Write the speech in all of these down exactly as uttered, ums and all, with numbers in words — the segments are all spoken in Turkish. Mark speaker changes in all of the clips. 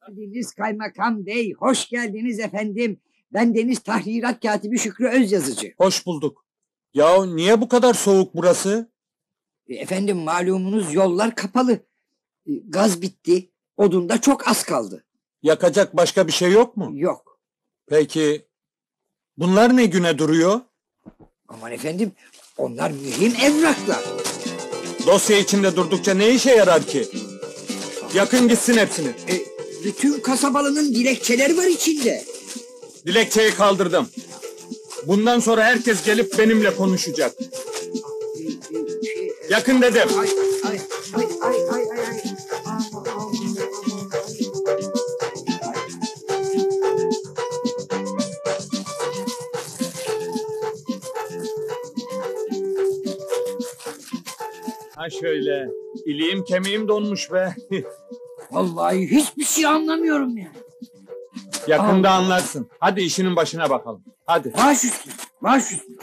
Speaker 1: geldiniz kaymakam bey, hoş geldiniz efendim. Ben Deniz Tahrirat Katibi Şükrü Özyazıcı.
Speaker 2: Hoş bulduk. Ya niye bu kadar soğuk burası?
Speaker 1: E, efendim malumunuz yollar kapalı. E, gaz bitti, odunda çok az kaldı.
Speaker 2: Yakacak başka bir şey yok mu?
Speaker 1: Yok.
Speaker 2: Peki bunlar ne güne duruyor?
Speaker 1: Aman efendim, onlar mühim evraklar.
Speaker 2: Dosya içinde durdukça ne işe yarar ki? Yakın gitsin hepsini.
Speaker 1: E, bütün kasabalının dilekçeleri var içinde.
Speaker 2: Dilekçeyi kaldırdım. Bundan sonra herkes gelip benimle konuşacak. Yakın dedim.
Speaker 1: Ay ay ay ay ay ay ay.
Speaker 2: Ha şöyle. İliğim kemiğim donmuş be.
Speaker 1: Vallahi hiçbir şey anlamıyorum yani.
Speaker 2: Yakında
Speaker 1: Allah.
Speaker 2: anlarsın. Hadi işinin başına bakalım. Hadi.
Speaker 1: Baş üstüne, baş üstüne.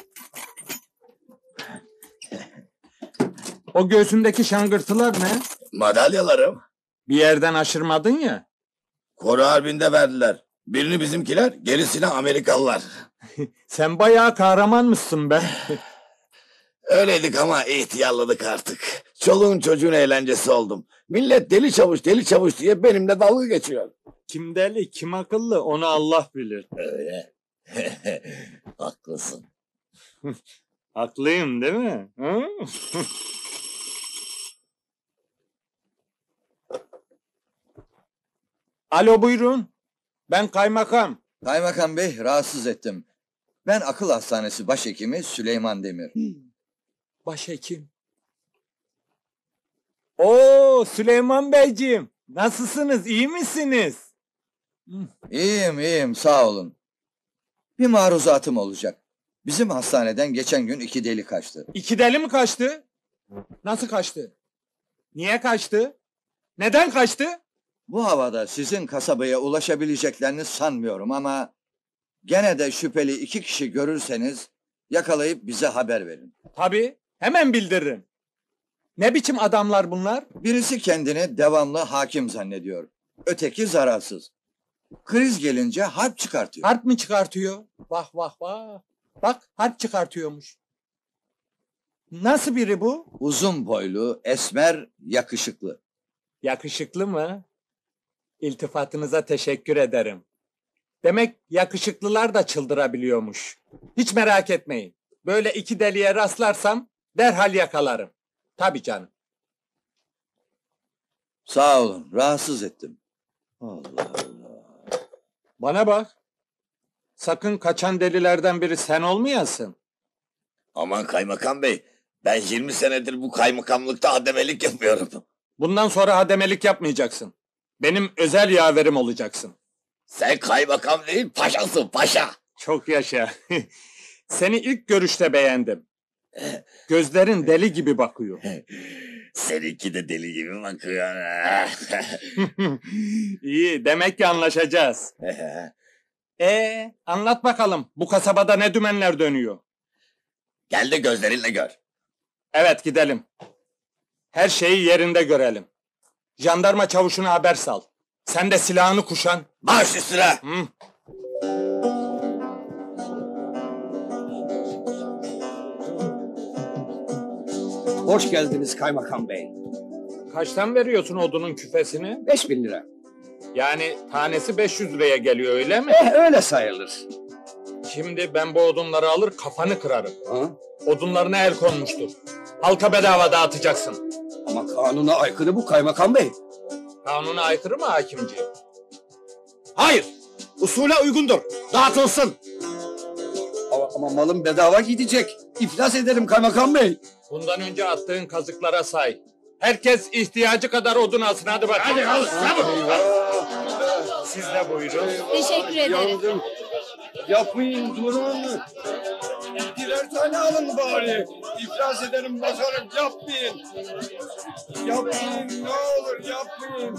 Speaker 2: O göğsündeki şangırtılar ne?
Speaker 3: Madalyalarım.
Speaker 2: Bir yerden aşırmadın ya.
Speaker 3: Kore Harbi'nde verdiler. Birini bizimkiler, gerisini Amerikalılar.
Speaker 2: Sen bayağı kahramanmışsın be.
Speaker 3: Öyleydik ama ihtiyarladık artık. Çoluğun çocuğun eğlencesi oldum. Millet deli çavuş deli çavuş diye benimle dalga geçiyor.
Speaker 2: Kim deli kim akıllı onu Allah bilir.
Speaker 3: Öyle. Haklısın.
Speaker 2: Haklıyım değil mi? Hı? Alo buyurun. Ben kaymakam.
Speaker 4: Kaymakam bey, rahatsız ettim. Ben akıl hastanesi başhekimi Süleyman Demir.
Speaker 2: Başhekim. Oo Süleyman Beyciğim. Nasılsınız? İyi misiniz?
Speaker 4: İyiyim iyiyim, sağ olun. Bir maruzatım olacak. Bizim hastaneden geçen gün iki deli kaçtı.
Speaker 2: İki deli mi kaçtı? Nasıl kaçtı? Niye kaçtı? Neden kaçtı?
Speaker 4: Bu havada sizin kasabaya ulaşabileceklerini sanmıyorum ama... ...gene de şüpheli iki kişi görürseniz... ...yakalayıp bize haber verin.
Speaker 2: Tabii. Hemen bildiririm. Ne biçim adamlar bunlar?
Speaker 4: Birisi kendini devamlı hakim zannediyor. Öteki zararsız. Kriz gelince harp çıkartıyor.
Speaker 2: Harp mı çıkartıyor? Vah vah vah. Bak harp çıkartıyormuş. Nasıl biri bu?
Speaker 4: Uzun boylu, esmer, yakışıklı.
Speaker 2: Yakışıklı mı? İltifatınıza teşekkür ederim. Demek yakışıklılar da çıldırabiliyormuş. Hiç merak etmeyin. Böyle iki deliye rastlarsam derhal yakalarım. Tabii canım.
Speaker 4: Sağ olun, rahatsız ettim. Allah Allah.
Speaker 2: Bana bak. Sakın kaçan delilerden biri sen olmayasın.
Speaker 3: Aman kaymakam bey. Ben yirmi senedir bu kaymakamlıkta hademelik yapıyorum.
Speaker 2: Bundan sonra hademelik yapmayacaksın. Benim özel yaverim olacaksın.
Speaker 3: Sen kaymakam değil paşasın paşa.
Speaker 2: Çok yaşa. Seni ilk görüşte beğendim. Gözlerin deli gibi bakıyor.
Speaker 3: Seninki de deli gibi bakıyor.
Speaker 2: İyi, demek ki anlaşacağız. Ee, anlat bakalım. Bu kasabada ne dümenler dönüyor?
Speaker 3: Gel de gözlerinle gör.
Speaker 2: Evet, gidelim. Her şeyi yerinde görelim. Jandarma çavuşuna haber sal. Sen de silahını kuşan.
Speaker 3: Baş üstüne.
Speaker 2: Hı.
Speaker 5: Hoş geldiniz kaymakam bey.
Speaker 2: Kaçtan veriyorsun odunun küfesini?
Speaker 5: Beş bin lira.
Speaker 2: Yani tanesi beş yüz liraya geliyor öyle mi?
Speaker 5: Eh öyle sayılır.
Speaker 2: Şimdi ben bu odunları alır kafanı kırarım.
Speaker 5: Ha?
Speaker 2: Odunlarına el konmuştur. Halka bedava dağıtacaksın.
Speaker 5: Ama kanuna aykırı bu kaymakam bey.
Speaker 2: Kanuna aykırı mı hakimci?
Speaker 3: Hayır. Usule uygundur. Dağıtılsın.
Speaker 5: Ama, ama malım bedava gidecek. İflas ederim kaymakam bey.
Speaker 2: Bundan önce attığın kazıklara say. Herkes ihtiyacı kadar odun alsın hadi bakayım.
Speaker 3: Hadi al.
Speaker 2: Siz de buyurun.
Speaker 6: Teşekkür ederim.
Speaker 5: Yandım. Yapmayın durun. Birer tane alın bari. İflas ederim bakarım. Yapmayın. Yapmayın ne olur yapmayın.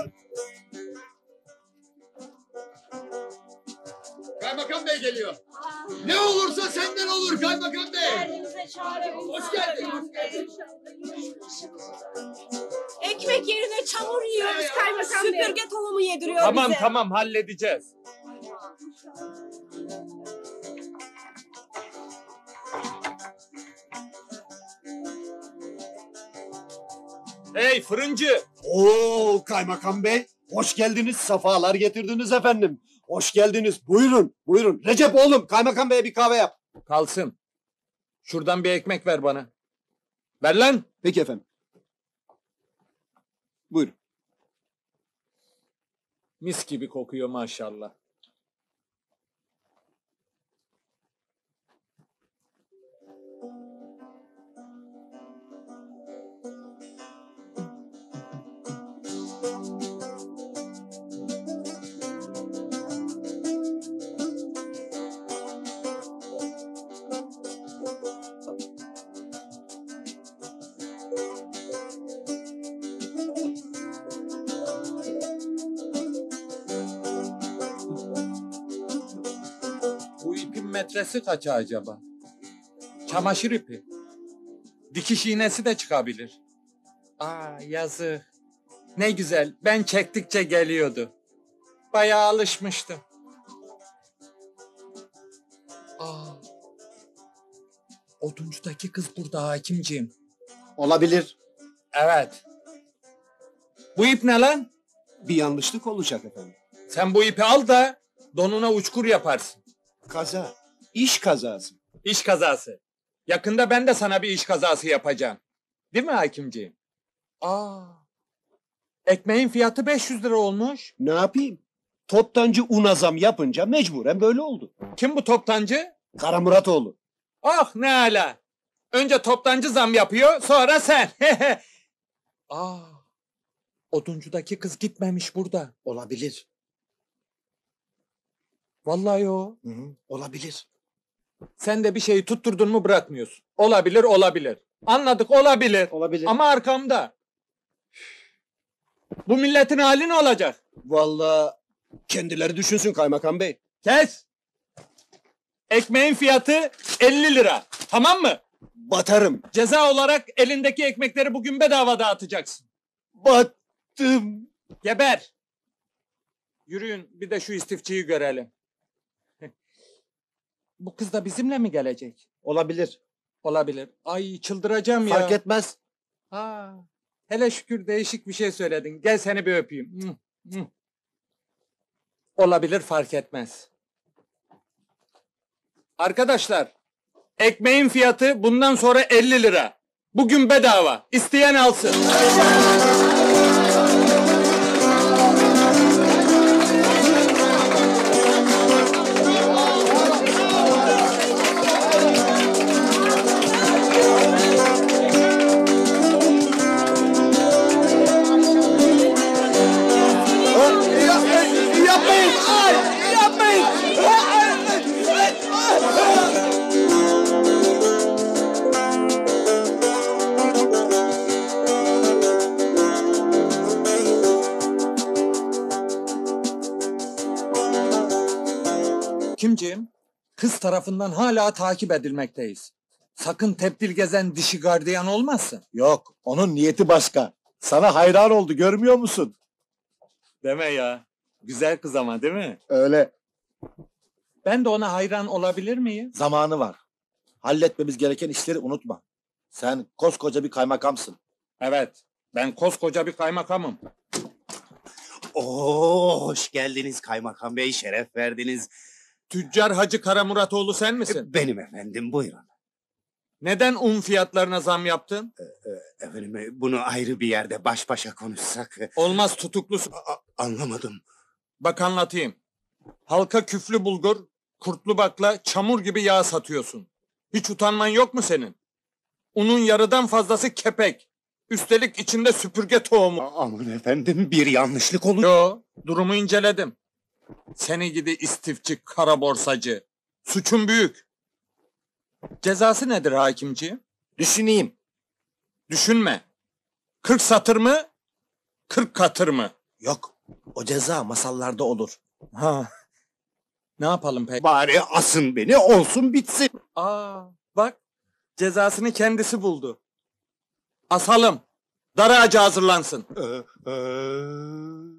Speaker 7: Kaymakam Bey geliyor. Ne olursa senden olur Kaymakam Bey. Hoş geldin. Hoş geldin.
Speaker 6: Ekrem! ekmek yerine çamur yiyoruz kaymakam bey. Süpürge tohumu yediriyor
Speaker 2: Tamam
Speaker 6: bize.
Speaker 2: tamam halledeceğiz. Hey fırıncı!
Speaker 8: Oo kaymakam bey, hoş geldiniz, sefalar getirdiniz efendim. Hoş geldiniz, buyurun, buyurun. Recep oğlum, kaymakam beye bir kahve yap.
Speaker 2: Kalsın. Şuradan bir ekmek ver bana. Ver lan!
Speaker 8: Peki efendim. Buyurun.
Speaker 2: Mis gibi kokuyor maşallah. Bu ipin metresi kaç acaba? Çamaşır ipi. Dikiş iğnesi de çıkabilir. Aa yazık. Ne güzel. Ben çektikçe geliyordu. Bayağı alışmıştım. Aa. Oduncudaki kız burada hakimciğim.
Speaker 8: Olabilir.
Speaker 2: Evet. Bu ip ne lan?
Speaker 8: Bir yanlışlık olacak efendim.
Speaker 2: Sen bu ipi al da donuna uçkur yaparsın.
Speaker 8: Kaza, iş kazası.
Speaker 2: İş kazası. Yakında ben de sana bir iş kazası yapacağım. Değil mi hakimciğim? Aa. Ekmeğin fiyatı beş yüz lira olmuş.
Speaker 8: Ne yapayım? Toptancı una zam yapınca mecburen böyle oldu.
Speaker 2: Kim bu toptancı?
Speaker 8: Kara Muratoğlu.
Speaker 2: Ah ne ala. Önce toptancı zam yapıyor, sonra sen. Aa. Oduncudaki kız gitmemiş burada.
Speaker 8: Olabilir.
Speaker 2: Vallahi o.
Speaker 8: Hı hı, olabilir.
Speaker 2: Sen de bir şeyi tutturdun mu bırakmıyorsun. Olabilir, olabilir. Anladık, olabilir.
Speaker 8: Olabilir.
Speaker 2: Ama arkamda. Bu milletin hali ne olacak?
Speaker 8: Vallahi kendileri düşünsün kaymakam bey.
Speaker 2: Kes. Ekmeğin fiyatı elli lira. Tamam mı?
Speaker 8: Batarım.
Speaker 2: Ceza olarak elindeki ekmekleri bugün bedava dağıtacaksın.
Speaker 8: Battım.
Speaker 2: Geber. Yürüyün bir de şu istifçiyi görelim. Bu kız da bizimle mi gelecek?
Speaker 8: Olabilir.
Speaker 2: Olabilir. Ay çıldıracağım ya.
Speaker 8: Fark etmez.
Speaker 2: Ha, hele şükür değişik bir şey söyledin. Gel seni bir öpeyim. Hı, hı. Olabilir fark etmez. Arkadaşlar, ekmeğin fiyatı bundan sonra elli lira. Bugün bedava. İsteyen alsın.
Speaker 8: Yapmayın! Yapmayın!
Speaker 2: Kimciğim? Kız tarafından hala takip edilmekteyiz. Sakın tepdil gezen dişi gardiyan olmasın.
Speaker 8: Yok, onun niyeti başka. Sana hayran oldu, görmüyor musun?
Speaker 2: Deme ya. Güzel kız ama değil mi?
Speaker 8: Öyle.
Speaker 2: Ben de ona hayran olabilir miyim?
Speaker 9: Zamanı var. Halletmemiz gereken işleri unutma. Sen koskoca bir kaymakamsın.
Speaker 2: Evet. Ben koskoca bir kaymakamım.
Speaker 10: Oo, hoş geldiniz kaymakam bey, şeref verdiniz.
Speaker 2: Tüccar Hacı Karamuratoğlu sen misin?
Speaker 10: Benim efendim, buyurun.
Speaker 2: Neden un fiyatlarına zam yaptın?
Speaker 10: Efendim, bunu ayrı bir yerde baş başa konuşsak.
Speaker 2: Olmaz tutuklusun.
Speaker 10: A- anlamadım.
Speaker 2: Bak anlatayım. Halka küflü bulgur, kurtlu bakla, çamur gibi yağ satıyorsun. Hiç utanman yok mu senin? Unun yarıdan fazlası kepek. Üstelik içinde süpürge tohumu.
Speaker 10: A- aman efendim, bir yanlışlık olur.
Speaker 2: Yo, durumu inceledim. Seni gidi istifçi, kara borsacı. Suçun büyük. Cezası nedir hakimciğim?
Speaker 9: Düşüneyim.
Speaker 2: Düşünme. Kırk satır mı? Kırk katır mı?
Speaker 9: Yok. O ceza masallarda olur.
Speaker 2: Ha. Ne yapalım peki?
Speaker 10: Bari asın beni, olsun bitsin.
Speaker 2: Aa, bak. Cezasını kendisi buldu. Asalım. Dar ağacı hazırlansın.
Speaker 10: Ee, ee.